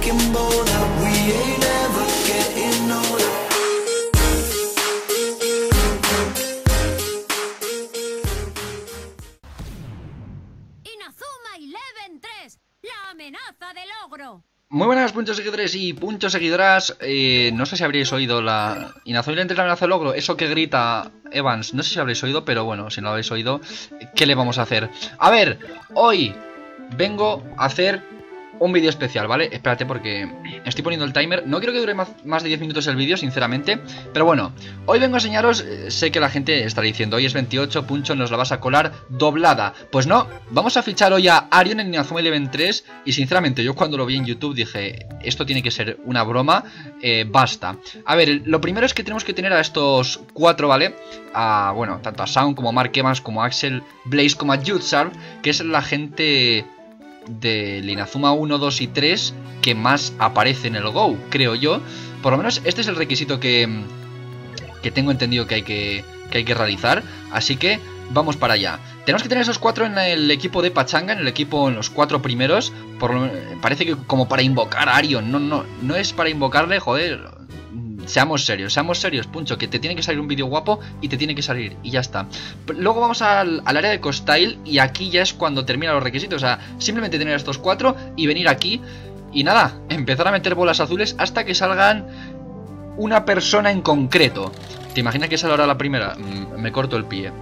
getting bolder. We ain't ever getting older. Inazuma Eleven 3, la amenaza del ogro. Muy buenas, puntos seguidores y puntos seguidoras. No sé si habréis oído la Inazuma Eleven 3, la amenaza del ogro. Eso que grita Evans, no sé si habréis oído, pero bueno, si no lo habéis oído, ¿qué le vamos a hacer? A ver, hoy vengo a hacer un vídeo especial, ¿vale? Espérate porque estoy poniendo el timer. No quiero que dure más de 10 minutos el vídeo, sinceramente. Pero bueno, hoy vengo a enseñaros. Sé que la gente estará diciendo: hoy es 28, Puncho, nos la vas a colar doblada. Pues no, vamos a fichar hoy a Arion en Inazuma Eleven 3. Y sinceramente yo cuando lo vi en YouTube dije: esto tiene que ser una broma, basta. A ver, lo primero es que tenemos que tener a estos cuatro, ¿vale? Bueno, tanto a Sound como a Mark Evans, como a Axel Blaze, como a Yutsar, que es la gente del Inazuma 1, 2 y 3 que más aparece en el Go, creo yo. Por lo menos este es el requisito que tengo entendido que hay que realizar. Así que vamos para allá. Tenemos que tener esos cuatro en el equipo de Pachanga, en los cuatro primeros. Parece que como para invocar a Arion. No es para invocarle, joder. Seamos serios, Puncho, que te tiene que salir un vídeo guapo y te tiene que salir, y ya está. Luego vamos al área de Costyle y aquí ya es cuando terminan los requisitos. O sea, simplemente tener a estos cuatro y venir aquí y nada, empezar a meter bolas azules hasta que salgan una persona en concreto. ¿Te imaginas que sale ahora la primera? Me corto el pie,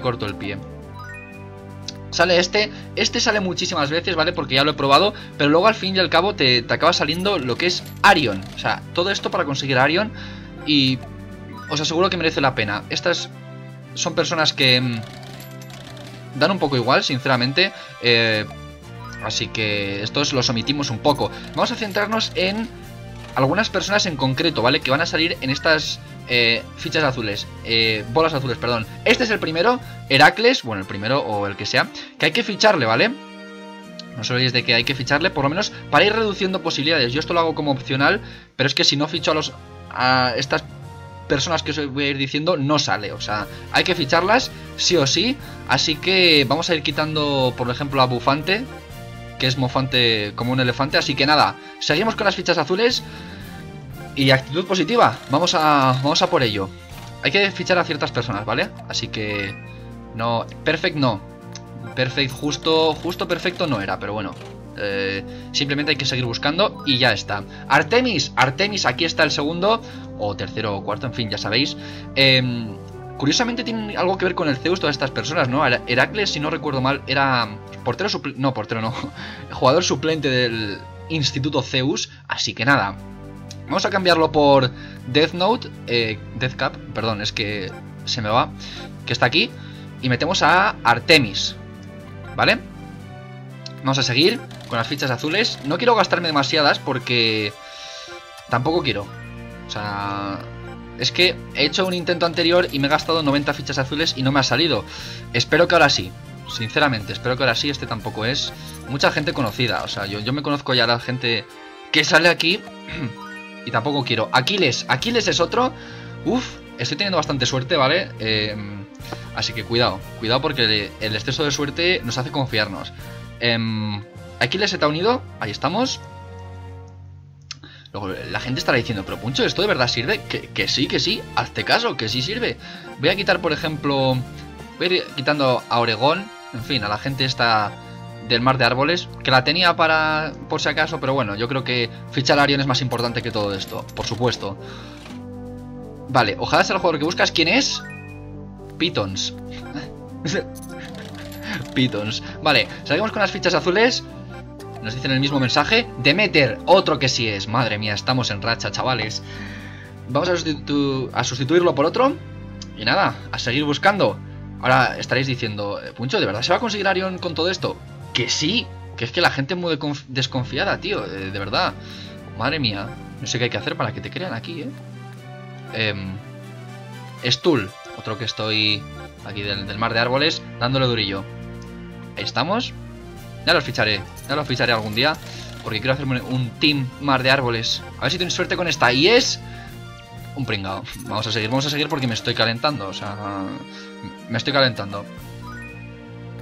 Sale este sale muchísimas veces, ¿vale? Porque ya lo he probado, pero luego al fin y al cabo te acaba saliendo lo que es Arion. O sea, todo esto para conseguir a Arion y os aseguro que merece la pena. Estas son personas que dan un poco igual, sinceramente. Así que estos los omitimos un poco. Vamos a centrarnos en algunas personas en concreto, ¿vale? Que van a salir en estas fichas azules, bolas azules, perdón. Este es el primero, Heracles, bueno, el primero o el que sea, que hay que ficharle, ¿vale? No os olvidéis de que hay que ficharle, por lo menos para ir reduciendo posibilidades. Yo esto lo hago como opcional, pero es que si no ficho a estas personas que os voy a ir diciendo, no sale. O sea, hay que ficharlas sí o sí. Así que vamos a ir quitando, por ejemplo, a Bufante, que es mofante como un elefante. Así que nada, seguimos con las fichas azules y actitud positiva. Vamos a por ello. Hay que fichar a ciertas personas, ¿vale? Así que no, perfect no. Perfect, justo perfecto no era, pero bueno. Simplemente hay que seguir buscando y ya está. Artemis, aquí está el segundo o tercero o cuarto, en fin, ya sabéis. Curiosamente tienen algo que ver con el Zeus todas estas personas, ¿no? Heracles, si no recuerdo mal, era jugador suplente del Instituto Zeus. Así que nada, vamos a cambiarlo por Death Note, Deathcap, perdón, es que se me va, que está aquí. Y metemos a Artemis, ¿vale? Vamos a seguir con las fichas azules. No quiero gastarme demasiadas porque tampoco quiero. O sea, es que he hecho un intento anterior y me he gastado 90 fichas azules y no me ha salido. Espero que ahora sí. Sinceramente, espero que ahora sí. Este tampoco es mucha gente conocida. O sea, yo me conozco ya a la gente que sale aquí y tampoco quiero. Aquiles es otro. Uf, estoy teniendo bastante suerte, ¿vale? Así que cuidado porque el exceso de suerte nos hace confiarnos. Aquiles se te ha unido. Ahí estamos. Luego la gente estará diciendo: pero Puncho, ¿esto de verdad sirve? Que sí, hazte caso, que sí sirve. Voy a quitar, por ejemplo, voy a ir quitando a Oregón. En fin, a la gente esta del mar de árboles, que la tenía por si acaso, pero bueno, yo creo que fichar a Arion es más importante que todo esto, por supuesto. Vale, ojalá sea el jugador que buscas. ¿Quién es? Pitons. Pitons. Vale, seguimos con las fichas azules. Nos dicen el mismo mensaje. Demeter, otro que sí es. Madre mía, estamos en racha, chavales. Vamos a sustituirlo por otro. Y nada, a seguir buscando. Ahora estaréis diciendo: Puncho, ¿de verdad se va a conseguir Arion con todo esto? Que sí, que es que la gente es muy desconfiada, tío, de verdad. Madre mía, no sé qué hay que hacer para que te crean aquí, Stuhl, otro que estoy aquí del mar de árboles, dándole durillo. Ahí estamos. Ya los ficharé algún día, porque quiero hacerme un team mar de árboles. A ver si tienes suerte con esta. Y es un pringao. Vamos a seguir porque me estoy calentando. O sea, me estoy calentando.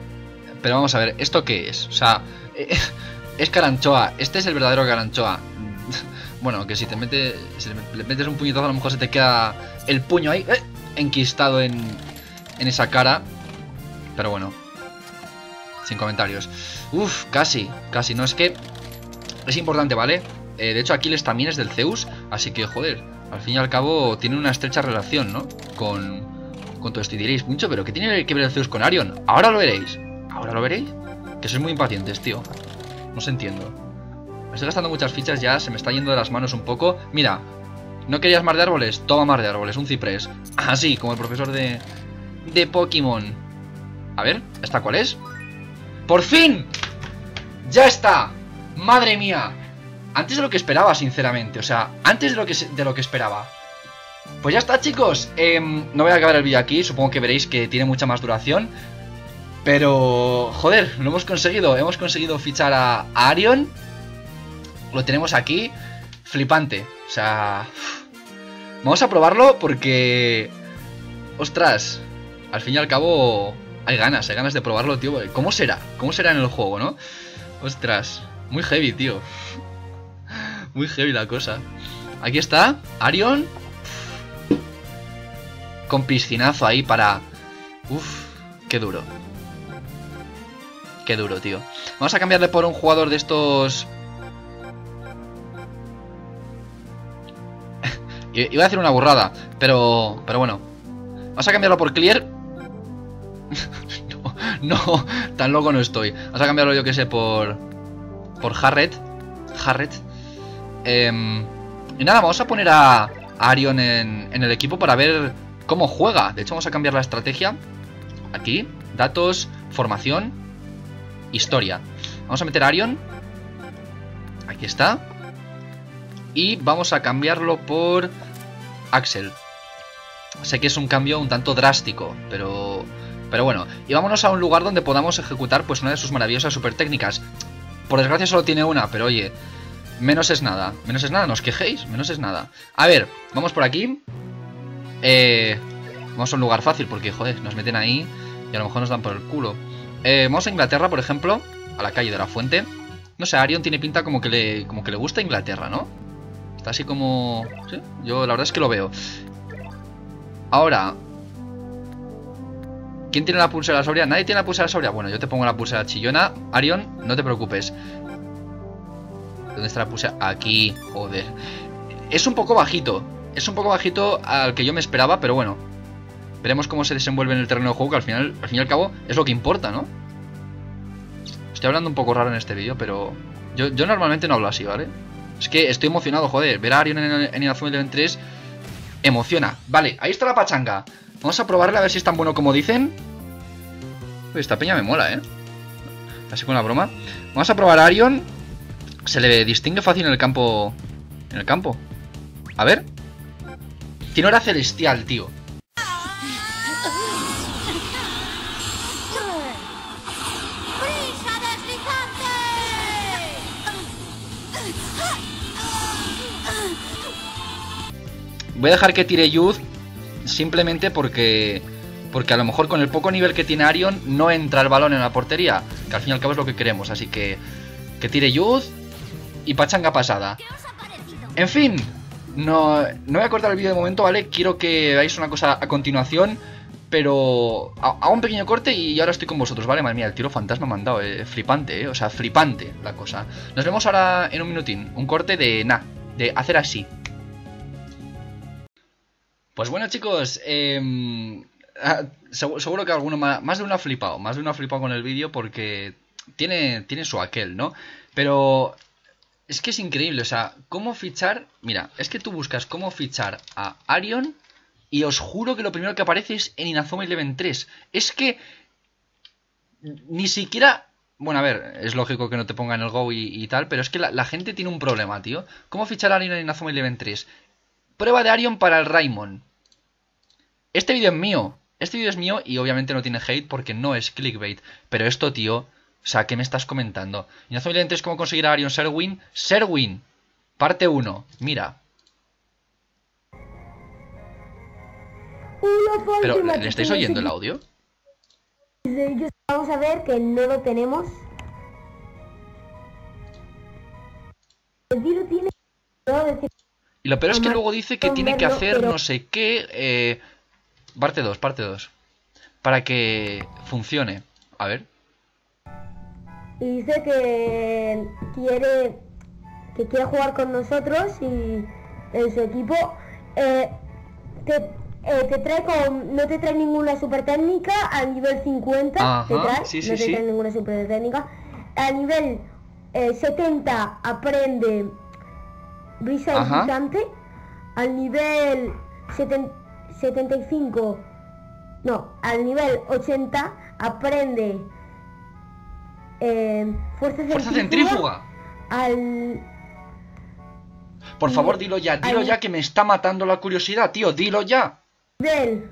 Pero vamos a ver, ¿esto qué es? O sea, es Caranchoa. Este es el verdadero Caranchoa. Bueno, que si le metes un puñetazo a lo mejor se te queda el puño ahí, enquistado en esa cara. Pero bueno, sin comentarios. Uf, casi, no, es que es importante, ¿vale? De hecho Aquiles también es del Zeus, así que joder, al fin y al cabo tiene una estrecha relación, ¿no? Con todo esto. Y diréis, mucho, pero ¿qué tiene que ver el Zeus con Arion? Ahora lo veréis. ¿Ahora lo veréis? Que sois muy impacientes, tío. No os entiendo. Me estoy gastando muchas fichas ya, se me está yendo de las manos un poco. Mira, ¿no querías mar de árboles? Toma mar de árboles, un ciprés. Así, como el profesor de Pokémon. A ver, ¿esta cuál es? ¡Por fin! ¡Ya está! ¡Madre mía! Antes de lo que esperaba, sinceramente. O sea, antes de lo que esperaba. Pues ya está, chicos. No voy a acabar el vídeo aquí. Supongo que veréis que tiene mucha más duración. Pero, joder, lo hemos conseguido. Hemos conseguido fichar a Arion. Lo tenemos aquí. Flipante. O sea, vamos a probarlo porque... Ostras, al fin y al cabo hay ganas de probarlo, tío. ¿Cómo será? ¿Cómo será en el juego, no? Ostras, muy heavy, tío. Muy heavy la cosa. Aquí está, Arion. Con piscinazo ahí para... Uf, qué duro. Qué duro, tío. Vamos a cambiarle por un jugador de estos... Iba a decir una burrada, pero bueno. Vamos a cambiarlo por Clear. No, tan loco no estoy. Vamos a cambiarlo, yo que sé, por Harriet. Y nada, vamos a poner a Arion en el equipo para ver cómo juega. De hecho, vamos a cambiar la estrategia. Aquí, datos, formación, historia. Vamos a meter a Arion. Aquí está. Y vamos a cambiarlo por Axel. Sé que es un cambio un tanto drástico, pero bueno. Y vámonos a un lugar donde podamos ejecutar pues una de sus maravillosas super técnicas. Por desgracia solo tiene una, pero oye, menos es nada. Menos es nada, no os quejéis, menos es nada. A ver, vamos por aquí. Vamos a un lugar fácil porque, joder, nos meten ahí y a lo mejor nos dan por el culo. Vamos a Inglaterra, por ejemplo, a la calle de la Fuente. No sé, Arion tiene pinta como que le gusta Inglaterra, ¿no? Está así como... Sí, yo la verdad es que lo veo. Ahora, ¿quién tiene la pulsera sobria? ¿Nadie tiene la pulsera sobria? Bueno, yo te pongo la pulsera chillona. Arion, no te preocupes. ¿Dónde está la pulsera? Aquí, joder. Es un poco bajito. Es un poco bajito al que yo me esperaba, pero bueno. Veremos cómo se desenvuelve en el terreno de juego, que al fin y al cabo es lo que importa, ¿no? Estoy hablando un poco raro en este vídeo, pero yo normalmente no hablo así, ¿vale? Es que estoy emocionado, joder. Ver a Arion en Inazuma Eleven 3 emociona. Vale, ahí está la pachanga. Vamos a probarla a ver si es tan bueno como dicen. Uy, esta peña me mola, así con la broma. Vamos a probar a Arion. Se le distingue fácil en el campo. A ver. Tiene hora celestial, tío. Voy a dejar que tire Youth simplemente porque a lo mejor con el poco nivel que tiene Arion no entra el balón en la portería, que al fin y al cabo es lo que queremos. Así que tire Youth y pachanga pasada. En fin, no voy a cortar el vídeo de momento, ¿vale? Quiero que veáis una cosa a continuación, pero hago un pequeño corte y ahora estoy con vosotros, ¿vale? Madre mía, el tiro fantasma me han dado, flipante, o sea, flipante la cosa. Nos vemos ahora en un minutín, un corte de hacer así. Pues bueno, chicos, seguro que alguno más de uno ha flipado con el vídeo porque tiene su aquel, ¿no? Pero es que es increíble, o sea, cómo fichar... Mira, es que tú buscas cómo fichar a Arion y os juro que lo primero que aparece es en Inazuma Eleven 3. Es que ni siquiera... Bueno, a ver, es lógico que no te pongan el Go y tal, pero es que la gente tiene un problema, tío. ¿Cómo fichar a Arion en Inazuma Eleven 3? Prueba de Arion para el Raimon. Este vídeo es mío y obviamente no tiene hate porque no es clickbait. Pero esto, tío, o sea, ¿qué me estás comentando? Inazuma Eleven 3, ¿cómo conseguir a Arion Serwin? Serwin, parte 1, mira. Pero, ¿le estáis oyendo el audio? Vamos a ver que no lo tenemos. El tiro tiene puedo decir Y lo peor es que Amazon luego dice que tiene que verlo, hacer pero- no sé qué. Parte 2, parte 2. Para que funcione. A ver. y dice que quiere jugar con nosotros y en su equipo. Te trae no te trae ninguna super técnica a nivel 50. Ajá, Te trae, sí, no te sí. trae ninguna super técnica. A nivel 70 aprende brisa Ajá. deslizante. Al nivel 75, no, al nivel 80 aprende fuerza ¡Fuerza centrífuga. centrífuga! Al Por y favor, dilo ya, al que me está matando la curiosidad, tío, dilo ya. nivel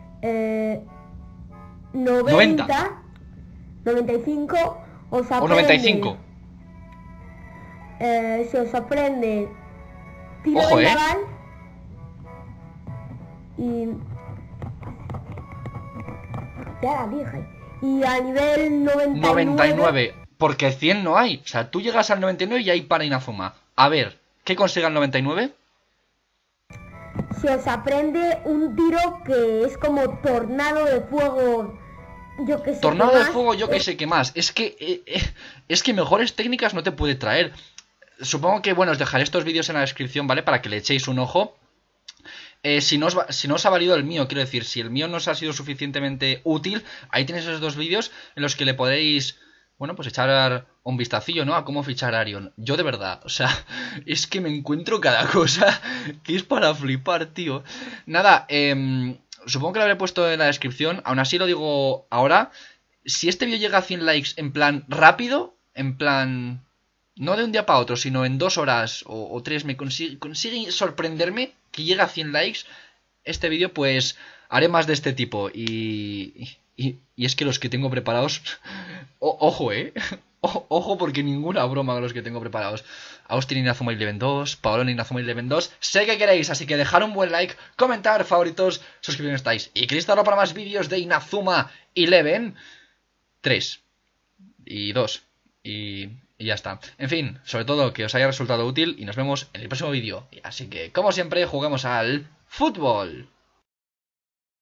90. 95 os O aprende 95. Se os aprende tiro Ojo, de ¿eh? naval y ya la dije. Y a nivel 99. Porque 100 no hay. O sea, tú llegas al 99 y ahí para Inazuma. A ver, ¿qué consigue el 99? se os aprende un tiro que es como tornado de fuego. Yo que sé. Tornado qué de más. fuego, yo que sé qué más. Es que mejores técnicas no te puede traer. Supongo que, bueno, os dejaré estos vídeos en la descripción, ¿vale? Para que le echéis un ojo. Si no os ha valido el mío, quiero decir, si el mío no os ha sido suficientemente útil, ahí tenéis esos dos vídeos en los que le podéis, bueno, pues echar un vistacillo, ¿no? A cómo fichar a Arion. Yo de verdad, o sea, es que me encuentro cada cosa que es para flipar, tío. Nada, supongo que lo habré puesto en la descripción, aún así lo digo ahora. Si este vídeo llega a 100 likes en plan rápido, en plan... No de un día para otro, sino en 2 horas o 3 me consigue sorprenderme que llegue a 100 likes este vídeo, pues haré más de este tipo. Y es que los que tengo preparados... ojo, ojo, porque ninguna broma con los que tengo preparados. Austin Inazuma Eleven 2, Paolo Inazuma Eleven 2. Sé que queréis, así que dejar un buen like, comentar, favoritos, suscribiros si estáis. Y queréis estarlo para más vídeos de Inazuma Eleven 3 y 2 y ya está. En fin, sobre todo que os haya resultado útil y nos vemos en el próximo vídeo. Así que, como siempre, juguemos al fútbol.